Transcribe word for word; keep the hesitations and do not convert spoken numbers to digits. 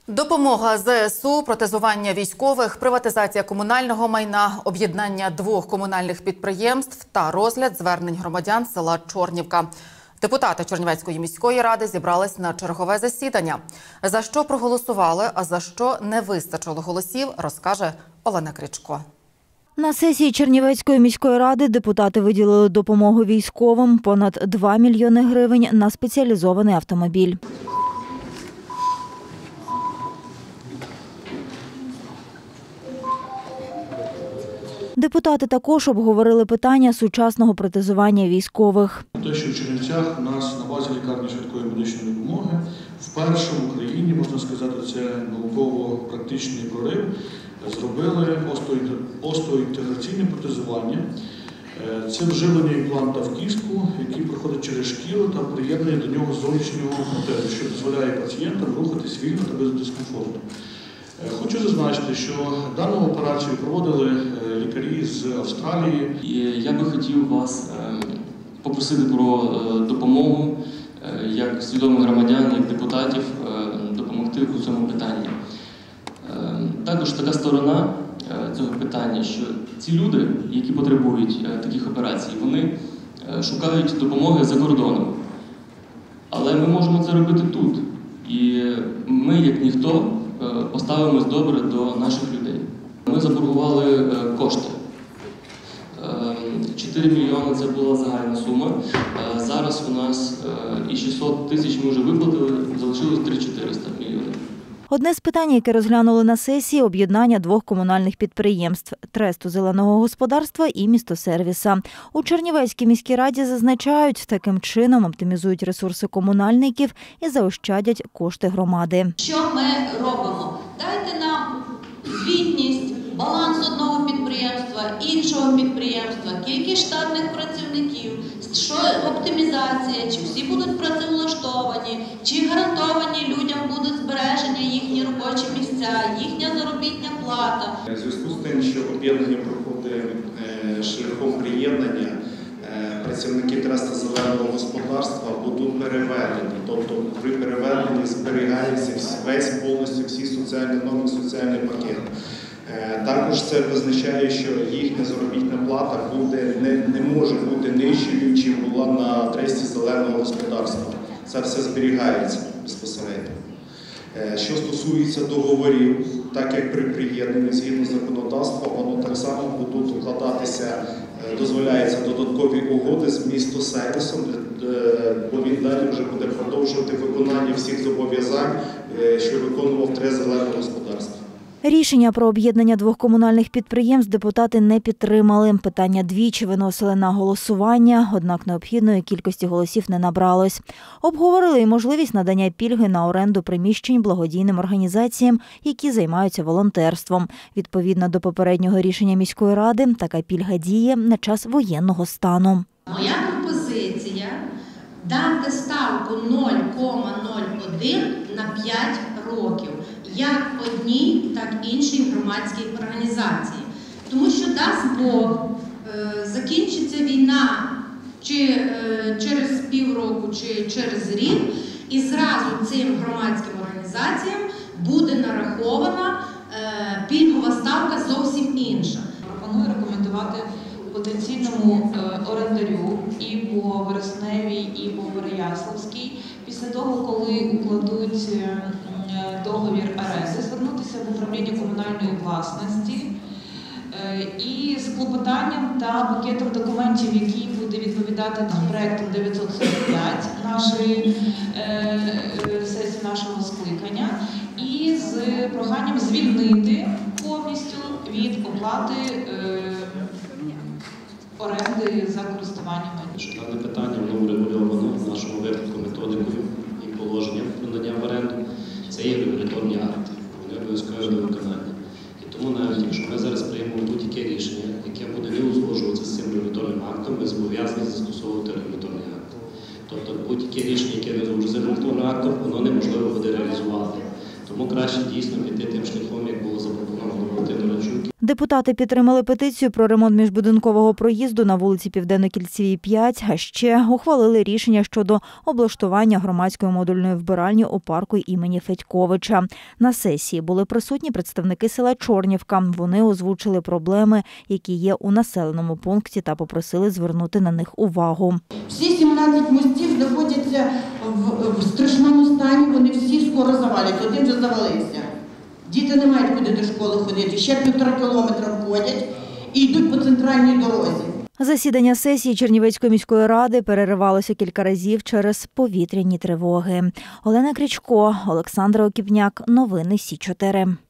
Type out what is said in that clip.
Допомога Зе Ес У, протезування військових, приватизація комунального майна, об'єднання двох комунальних підприємств та розгляд звернень громадян села Чорнівка. Депутати Чернівецької міської ради зібрались на чергове засідання. За що проголосували, а за що не вистачило голосів, розкаже Олена Крічко. На сесії Чернівецької міської ради депутати виділили допомогу військовим – понад два мільйони гривень на спеціалізований автомобіль. Депутати також обговорили питання сучасного протезування військових. Те, що в Чернівцях у нас на базі лікарні швидкої медичної допомоги вперше в Україні, можна сказати, це науково-практичний прорив, зробили остеоінтеграційне протезування. Це вживлення імпланта в кістку, який проходить через шкіру та приєднання до нього зовнішнього протезу, що дозволяє пацієнтам рухатись вільно та без дискомфорту. Хочу зазначити, що дану операцію проводили лікарі з Австралії. Я би хотів вас попросити про допомогу, як свідомих громадян, як депутатів, допомогти у цьому питанні. Також така сторона цього питання, що ці люди, які потребують таких операцій, вони шукають допомоги за кордоном. Але ми можемо це робити тут. І ми, як ніхто, поставимось добре до наших людей. Ми заборгували кошти. чотири мільйони – це була загальна сума. Зараз у нас і шістсот тисяч ми вже виплатили, залишилось три тисячі чотириста мільйонів. Одне з питань, яке розглянули на сесії – об'єднання двох комунальних підприємств – Тресту зеленого господарства і Містосервіса. У Чернівецькій міській раді зазначають, таким чином оптимізують ресурси комунальників і заощадять кошти громади. Що ми робимо? Дайте нам звітність, баланс одного підприємства, іншого підприємства, кількість штатних працівників, що оптимізація, чи всі будуть працевлаштовані, чи гарантовані людям будуть збереження їхні робочі місця, їхня заробітна плата. У зв'язку з тим, що об'єднання проходить шляхом приєднання, працівники Треста зеленого господарства будуть переведені. Тобто при переведенні зберігається весь повністю всі соціальні норми, соціальний пакет. Також це визначає, що їхня заробітна плата буде, не, не може бути нижчою, чим була на Тресті зеленого господарства. Це все зберігається безпосередньо. Що стосується договорів, так як при приєднанні згідно законодавства, воно так само будуть укладатися, дозволяються додаткові угоди з Містосервісом, бо він далі вже буде продовжувати виконання всіх зобов'язань, що виконував Трест зеленого господарства. Рішення про об'єднання двох комунальних підприємств депутати не підтримали. Питання двічі виносили на голосування, однак необхідної кількості голосів не набралось. Обговорили і можливість надання пільги на оренду приміщень благодійним організаціям, які займаються волонтерством. Відповідно до попереднього рішення міської ради, така пільга діє на час воєнного стану. Моя пропозиція – дати ставку нуль кома нуль один на п'ять років. Як одній, так і іншій громадській організації. Тому що, дасть Бог, закінчиться війна чи через півроку, чи через рік, і зразу цим громадським організаціям буде нарахована пільгова ставка зовсім інша. Пропоную рекомендувати потенційному орендарю і по Вересневій, і по Переяславській, після того, коли укладуть договір оренди, звернутися в управління комунальної власності і з клопотанням та пакетом документів, який буде відповідати проєкту дев'ятсот сорок п'ять нашої сесії, нашого скликання, і з проханням звільнити повністю від оплати оренди за користування майном. Дане питання воно врегульовано в нашому випадку методикою і положенням про надання в оренду. Це є регуляторні акти, вони обов'язкові до виконання. І тому навіть, якщо ми зараз приймемо будь-яке рішення, яке буде не узгоджуватися з цим регуляторним актом, ми зобов'язані застосовувати регуляторний акт. Тобто будь-яке рішення, яке не узгоджується з регуляторним актом, воно неможливо буде реалізувати. Тому краще дійсно піти тим шляхом, як було запропоновано Валентину Рачук. Депутати підтримали петицію про ремонт міжбудинкового проїзду на вулиці Південно-Кільцевій, п'ять, а ще ухвалили рішення щодо облаштування громадської модульної вбиральні у парку імені Федьковича. На сесії були присутні представники села Чорнівка. Вони озвучили проблеми, які є у населеному пункті, та попросили звернути на них увагу. Всі сімнадцять мостів знаходяться в, в страшному стані, вони всі скоро заваляться, один вже завалився. Діти не мають куди до школи ходити, ще півтора кілометра ходять і йдуть по центральній дорозі. Засідання сесії Чернівецької міської ради переривалося кілька разів через повітряні тривоги. Олена Крічко, Олександр Окіпняк. Новини Сі чотири.